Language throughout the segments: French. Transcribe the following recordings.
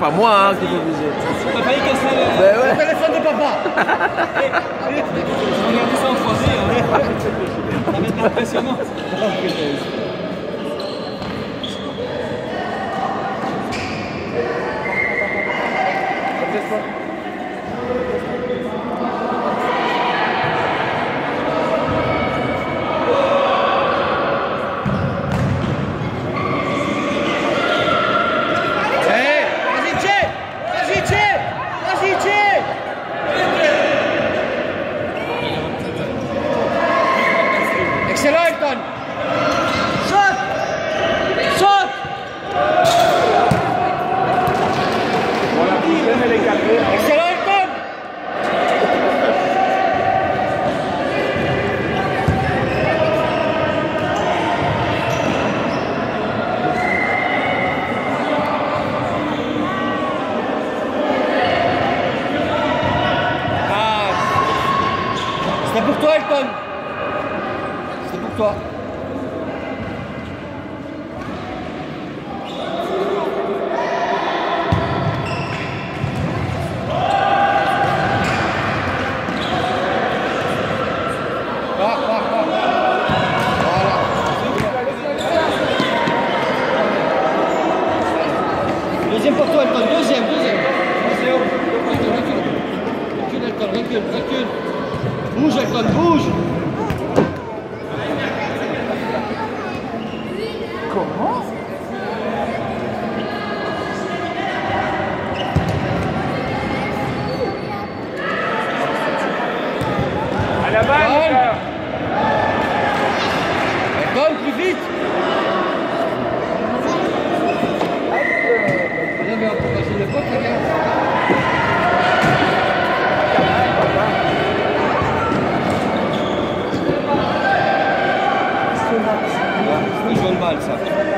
pas moi hein, qu'il faut viser. T'as failli casser Le téléphone de papa. Regardez ça en 3D. Ça va être impressionnant. Excellent, Elton. Saute. Saute. Excellent, Elton. C'était pour toi, Elton. C'est pour toi. Voilà. Deuxième pour toi, Elton. Deuxième. Recule, Elton. Recule. Bouge, Elton. Bouge. Comment? À la balle. Elton, plus vite. Allez, mais on peut passer le pote, les gars. Oui, je vois le mal, ça.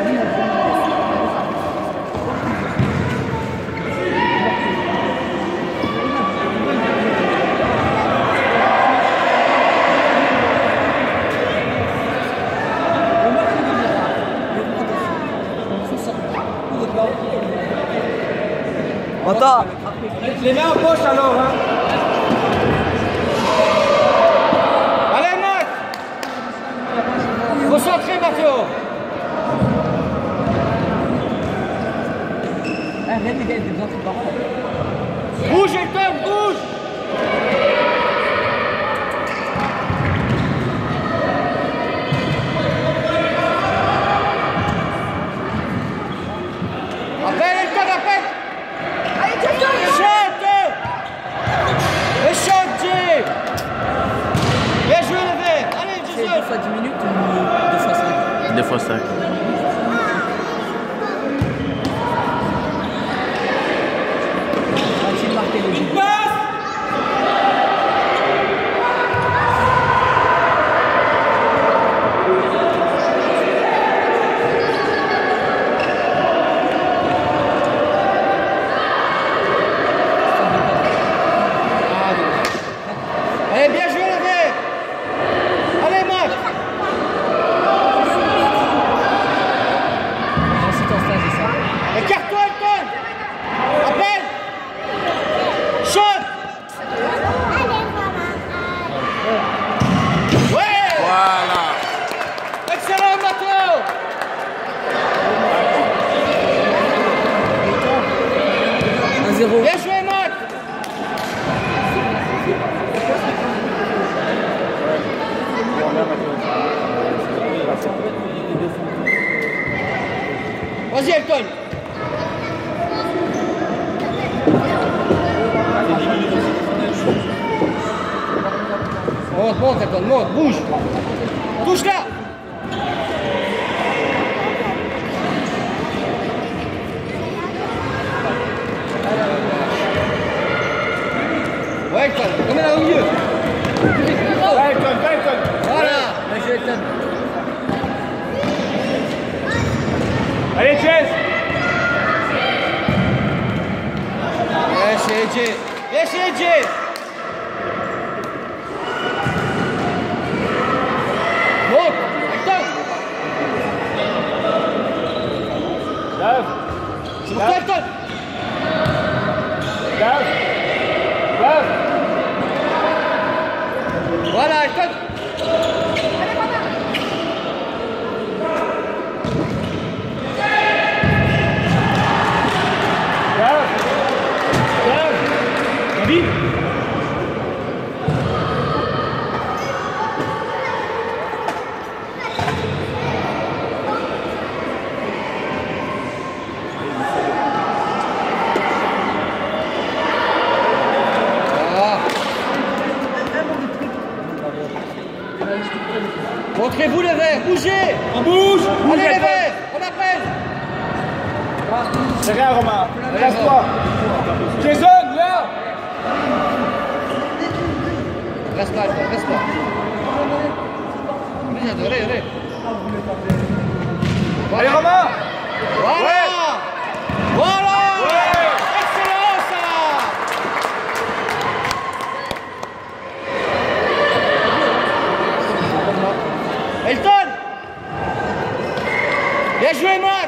Attends. Les mains en poche alors. Hein. Allez, Matt. Concentré, Matteo. Arrête les gars, il y a des gens qui parlent. Bouge, Elton, bouge. Appelle, Elton, appelle. Chante. Et chante, Jay. Bien joué, le verre. Allez, C'est 2 Jesus. fois 10 minutes ou 2 fois 5? 2 fois 5. Va-t-il marquer le but? Allez, bien joué, le verre. Allez, Matt. C'est en stage, c'est ça. Écarte-toi, Elton. Appelle. Chante. Ouais. Voilà. Excellent, Matteo. 1-0. Bien joué, Matt. Vas-y, Elton. Monte, Elton, monte, bouge. Touche là. Ouais, Elton, remets là au milieu. Voilà. Bien joué, Elton. Allez, Jess. Laisse Edge. Laisse Edge. Monte. Elton. C'est pour toi, Elton. vide. Montrez-vous les verts, bougez! On bouge. Allez les verts, on appelle! C'est rien, Romain. Casse-toi. Jason, là. Reste là, reste là. Allez. Allez, Romain. Voilà! Voilà! Ouais. Excellent ça! Elton! Bien joué, Matt!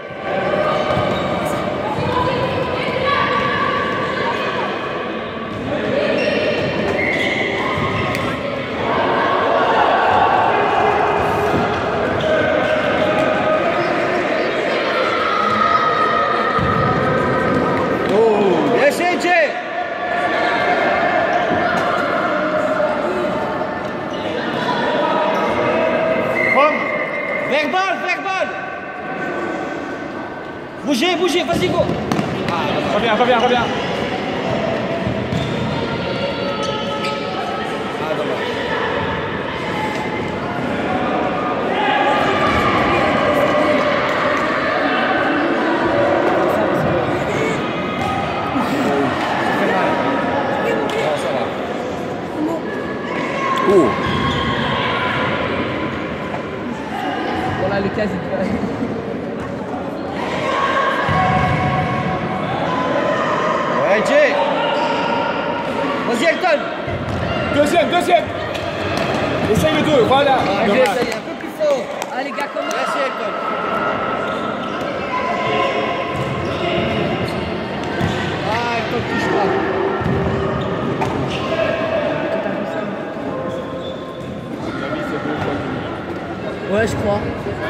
Bien joué, Jay! Verbal! Bougez, vas-y, go! Reviens. Oh. Voilà le quasi. Ouais, Jay! Vas-y, Elton! Deuxième. Essaye le 2, voilà. Allez, Dommage. un peu plus fort. Allez, les gars, comment? Merci, Elton! Ah, Elton touche pas. Ouais, je crois.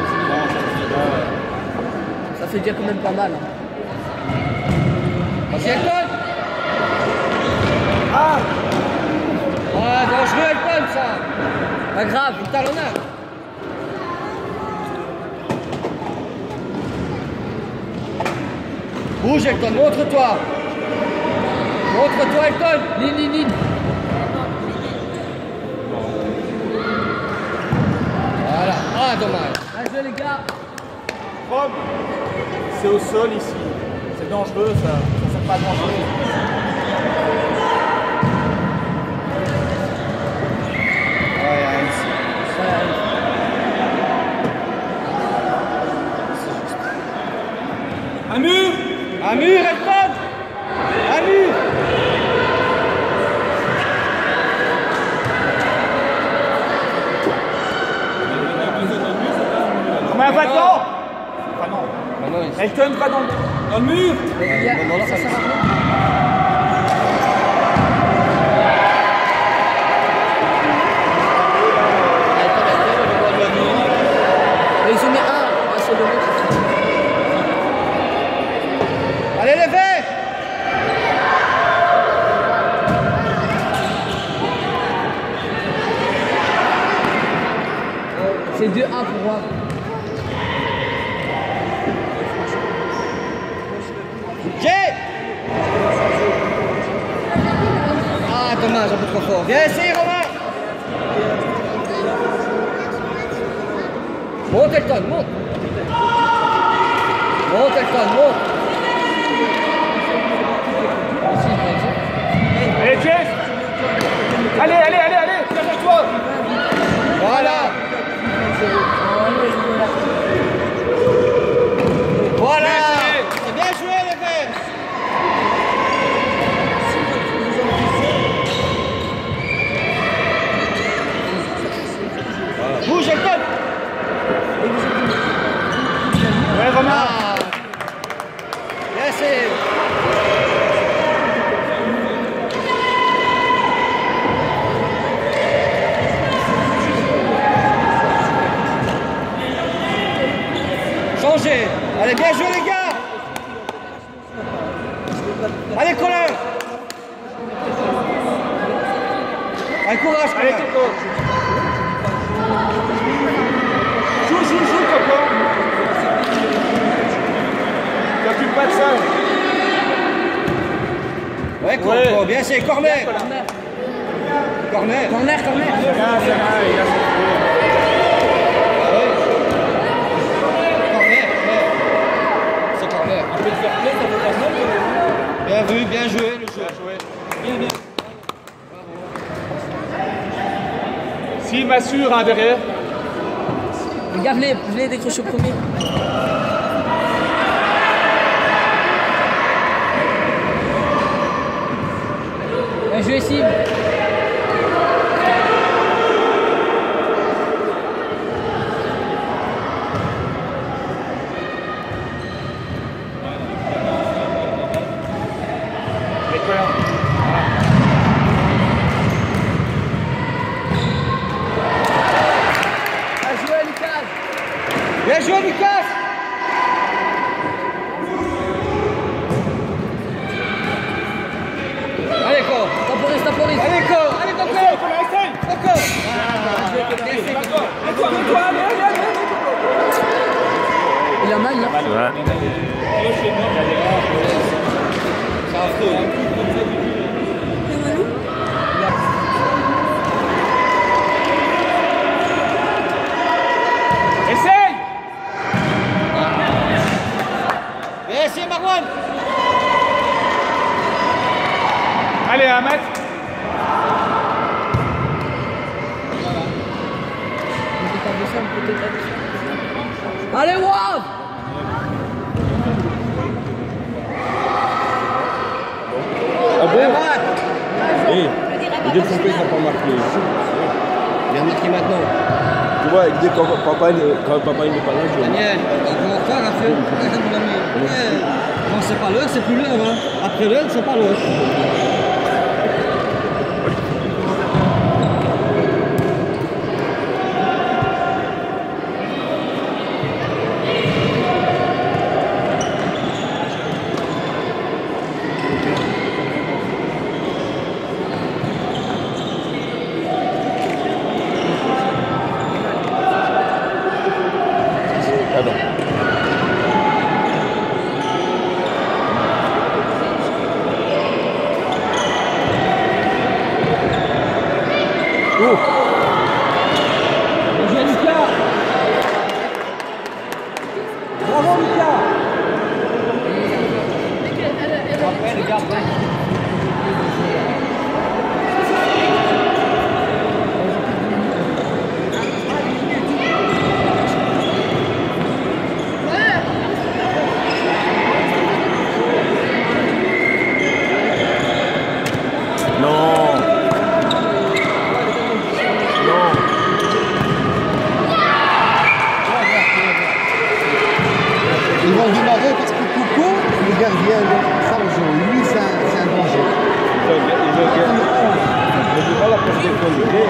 Ça fait déjà quand même pas mal. Hein. Vas-y, Elton! Ah. Ah, dangereux, Elton, ça! Pas grave. Une talonnade! Bouge, Elton, montre-toi! Montre-toi, Elton! Ligne. Voilà, ah, dommage! Bien joué, les gars. Rob, c'est au sol ici. C'est dangereux, ça. Ça sert pas à grand chose. Un mur. Un mur, Elton! Un mur! Romain, va dedans. Enfin non. Maintenant, il... Elton, va dans le mur. Les gars, bon, là, ça ça sert à me- rien. Mais ils ont mis un sur le mur. Allez, les verts! C'est 2-1 pour moi. Jay! Ah, dommage, un peu trop fort. Viens essayer, Romain! Monte, Elton, monte! Monte, Elton, monte! Allez, Jess. Allez, derrière-toi. Voilà! Voilà! C'est bien joué, les verts! Bouge, Elton! Ouais, Romain. Ah. Allez, courage, Allez, Coco. Joue, Coco. T'occupe pas de ça. Ouais, Coco, Ouais. bien c'est corner. Corner. Corner. Bien, c'est là, il a Corner. C'est corner. Un peu de fair play, ça fait pas mal. Bien vu, bien joué le jeu. Bien. S'il m'assure, hein, derrière. Regarde, je l'ai décroché au premier. Bien joué, Sim. Les coins. Bien joué, Lucas. Bien joué, Lucas. Allez, Coco. Temporise. Allez, Coco. Allez, Coco. Coco. Il a mal, là. C'est affreux. Essaye. Bien essayé, Marwan. Allez, un mètre. Allez, wow. Ah bon? Eh, dès que son père n'a pas marqué. Il vient de marquer maintenant. Tu vois, dès que papa n'est pas là, je Daniel, encore faire à faire. Mon ami. Quand c'est pas l'heure, c'est plus l'heure. Hein. Après l'heure, c'est pas l'heure. Ils vont démarrer parce que Coco, le gardien, ça le joue. Lui, c'est un danger. ne dis pas la protection du pied.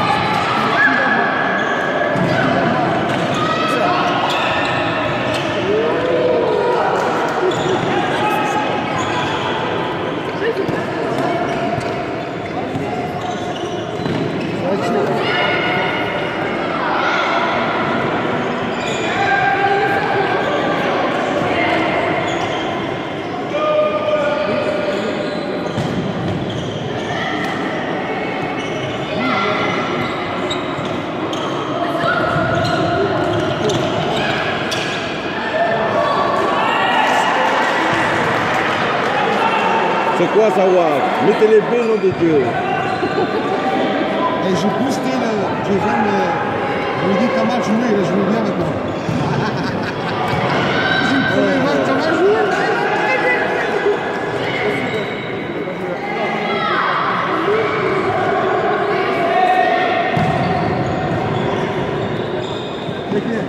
C'est quoi ça, Wad? Mettez les baies, nom de Dieu. Et je boostais le Jason, je lui dis t'as mal joué, il a joué bien maintenant. C'est le premier match, t'as mal joué. C'est clair.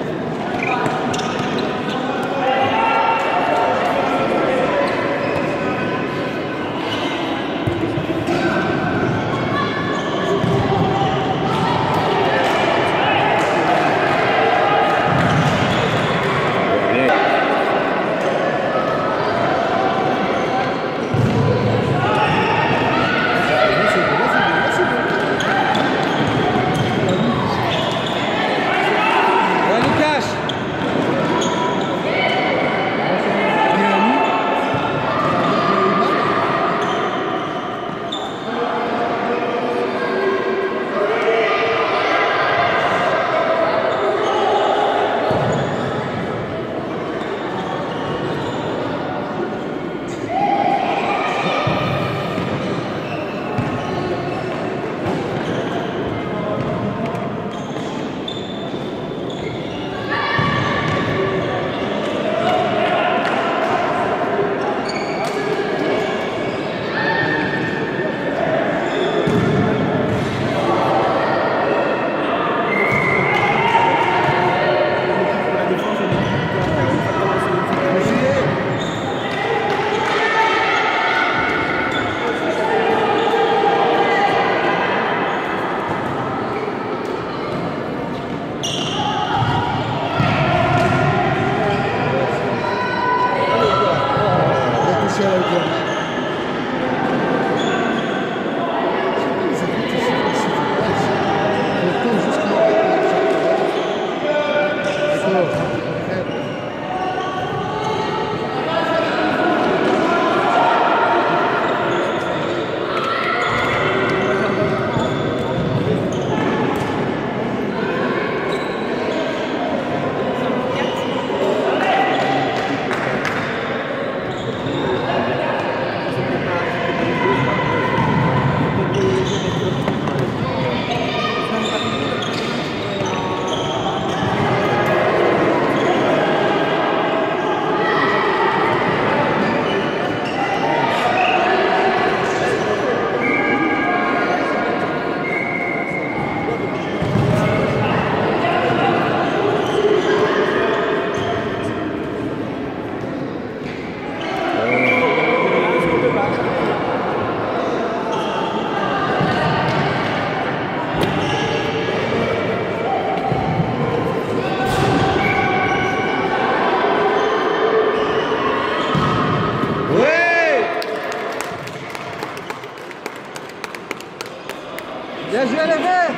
Bien joué, les verts.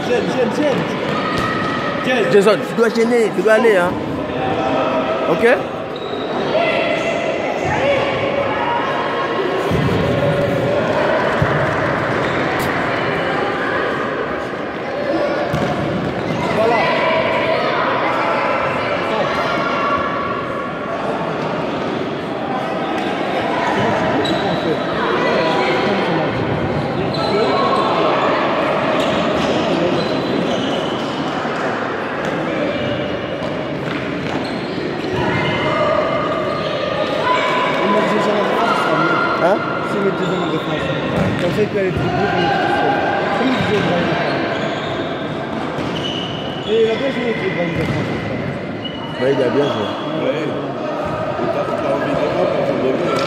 Jason, tu dois gêner, tu dois aller, hein. Ok? Hein? C'est le deuxième de France. On sait qu'elle est très beau, comme il disait Ibrahim. Et il a bien joué avec Ibrahim de France. Ouais, il a bien joué. Ouais. T'as envie de voir quand on doit venir.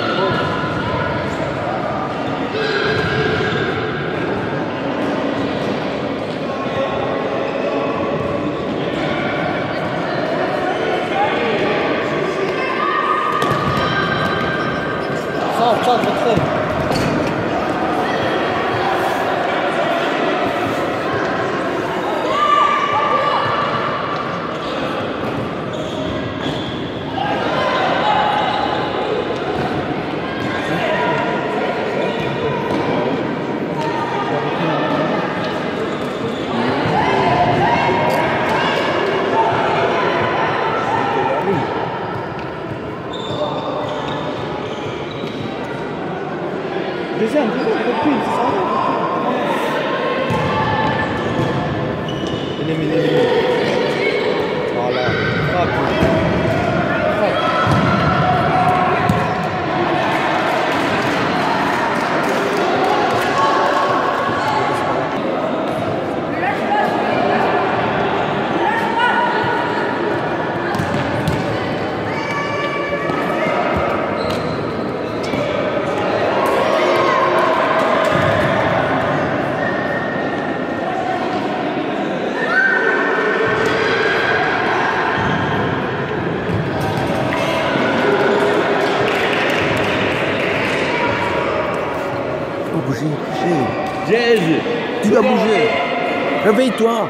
Ça, retrait. Deuxième, reprise, c'est ça? Éliminé. Voilà. Frappe. Bouger, bouger. Jazz. Tu dois bouger. Réveille-toi.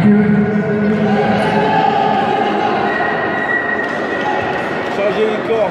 Changez les corps.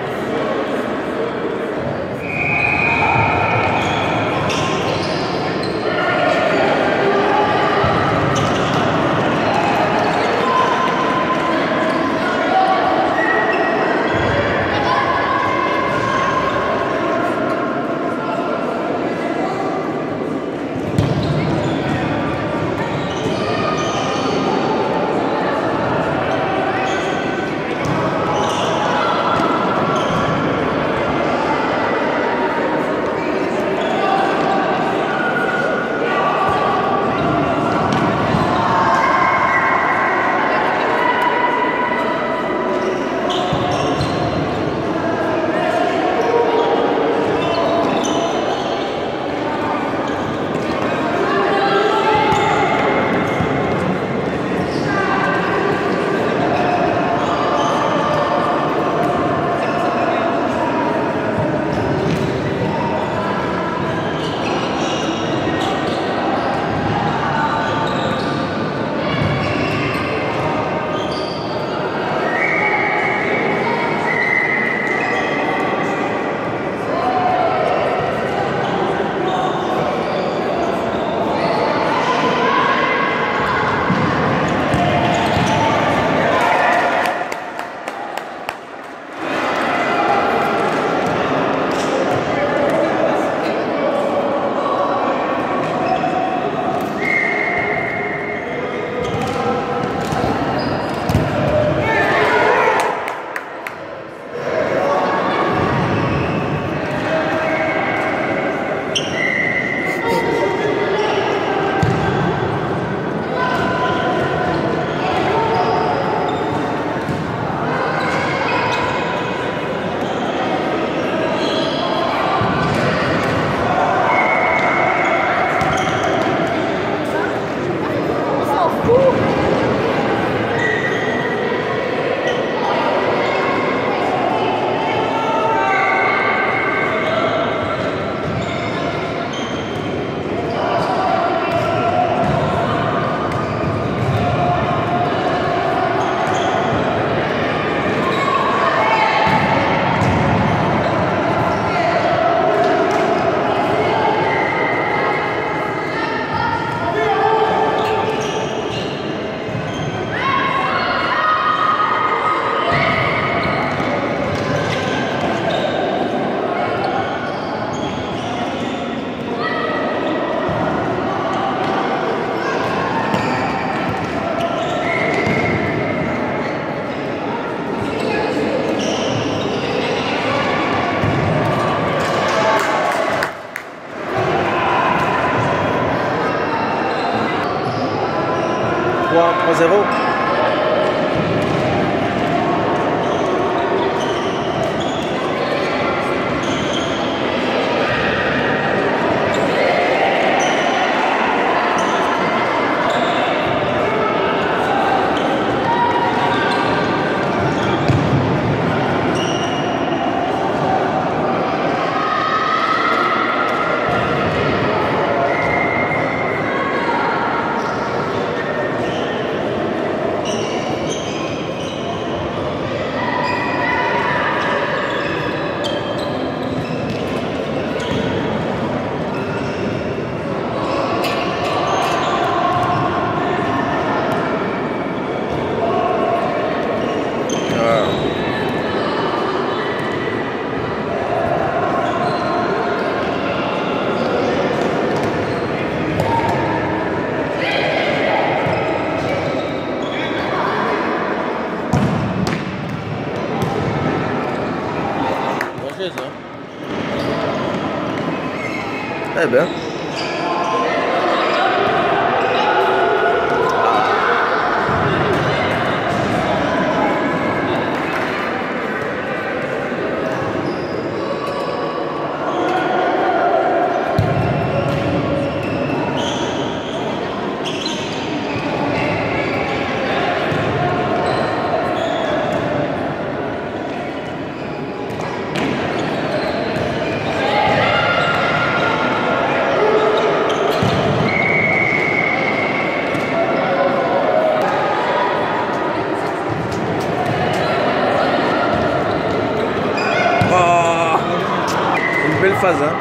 Eh ben. base. Hein.